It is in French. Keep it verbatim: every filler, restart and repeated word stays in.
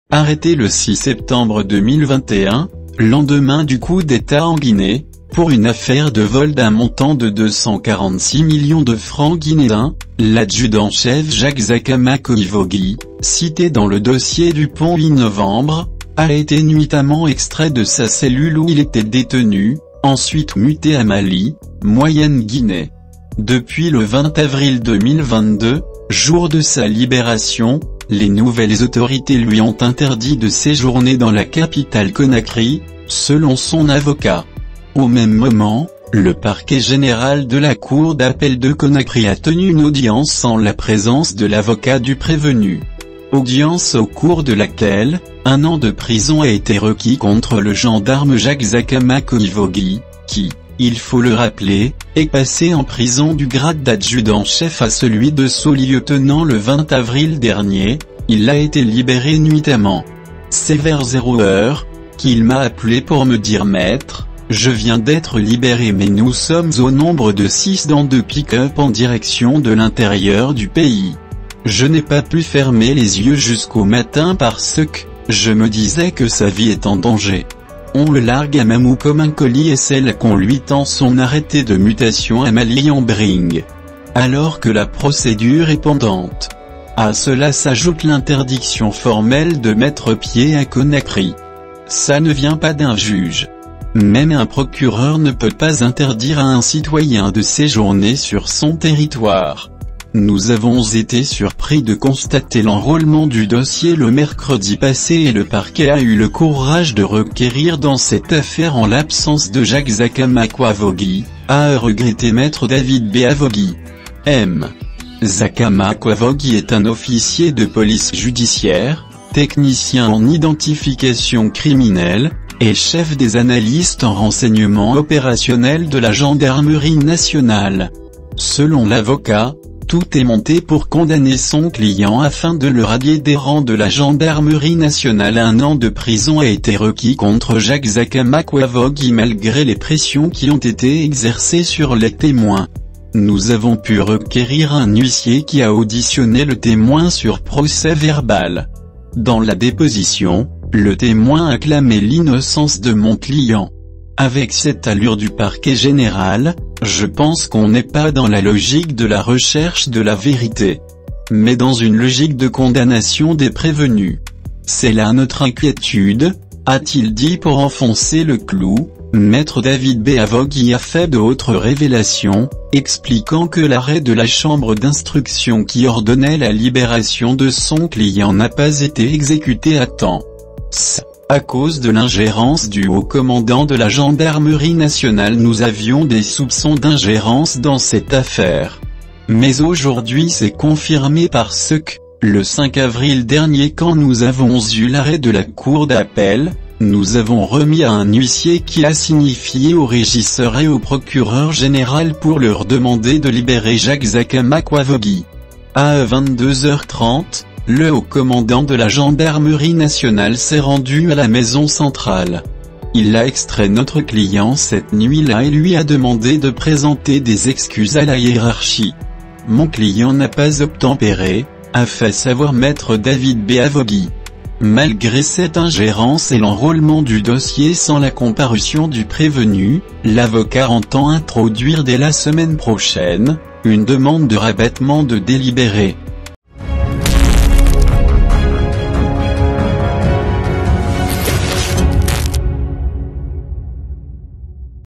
arrêté le six septembre deux mille vingt et un, lendemain du coup d'État en Guinée, pour une affaire de vol d'un montant de deux cent quarante-six millions de francs guinéens, l'adjudant-chef Jacques Zakama Koivogui, cité dans le dossier du pont huit novembre, a été nuitamment extrait de sa cellule où il était détenu, ensuite muté à Mali, Moyenne-Guinée. Depuis le vingt avril deux mille vingt-deux, jour de sa libération, les nouvelles autorités lui ont interdit de séjourner dans la capitale Conakry, selon son avocat. Au même moment, le parquet général de la cour d'appel de Conakry a tenu une audience en la présence de l'avocat du prévenu. Audience au cours de laquelle, un an de prison a été requis contre le gendarme Jacques Zakama Koivogui, qui, il faut le rappeler, est passé en prison du grade d'adjudant-chef à celui de sous-lieutenant le vingt avril dernier. Il a été libéré nuitamment. C'est vers zéro heure, qu'il m'a appelé pour me dire « Maître, je viens d'être libéré mais nous sommes au nombre de six dans deux pick-up en direction de l'intérieur du pays. Je n'ai pas pu fermer les yeux jusqu'au matin parce que, je me disais que sa vie est en danger. On le largue à Mamou comme un colis et celle qu'on lui tend son arrêté de mutation à Mali-en-Bring. Alors que la procédure est pendante. À cela s'ajoute l'interdiction formelle de mettre pied à Conakry. Ça ne vient pas d'un juge. Même un procureur ne peut pas interdire à un citoyen de séjourner sur son territoire. Nous avons été surpris de constater l'enrôlement du dossier le mercredi passé et le parquet a eu le courage de requérir dans cette affaire en l'absence de Jacques Zakama Koivogui, a regretté maître David Beavogui. M. Zakama Koivogui est un officier de police judiciaire, technicien en identification criminelle, et chef des analystes en renseignement opérationnel de la gendarmerie nationale. Selon l'avocat, tout est monté pour condamner son client afin de le radier des rangs de la gendarmerie nationale. Un an de prison a été requis contre Jacques Zakama Koivogui malgré les pressions qui ont été exercées sur les témoins. Nous avons pu requérir un huissier qui a auditionné le témoin sur procès verbal. Dans la déposition, le témoin a clamé l'innocence de mon client. Avec cette allure du parquet général, je pense qu'on n'est pas dans la logique de la recherche de la vérité, mais dans une logique de condamnation des prévenus. C'est là notre inquiétude, a-t-il dit pour enfoncer le clou. Maître David Beavogui a fait d'autres révélations, expliquant que l'arrêt de la chambre d'instruction qui ordonnait la libération de son client n'a pas été exécuté à temps. C'est à cause de l'ingérence du haut commandant de la gendarmerie nationale. Nous avions des soupçons d'ingérence dans cette affaire. Mais aujourd'hui c'est confirmé parce que, le cinq avril dernier quand nous avons eu l'arrêt de la cour d'appel, nous avons remis à un huissier qui a signifié au régisseur et au procureur général pour leur demander de libérer Jacques Zakama Koivogui. À vingt-deux heures trente, le haut commandant de la gendarmerie nationale s'est rendu à la maison centrale. Il a extrait notre client cette nuit-là et lui a demandé de présenter des excuses à la hiérarchie. Mon client n'a pas obtempéré, a fait savoir maître David Beavogui. Malgré cette ingérence et l'enrôlement du dossier sans la comparution du prévenu, l'avocat entend introduire dès la semaine prochaine, une demande de rabattement de délibéré.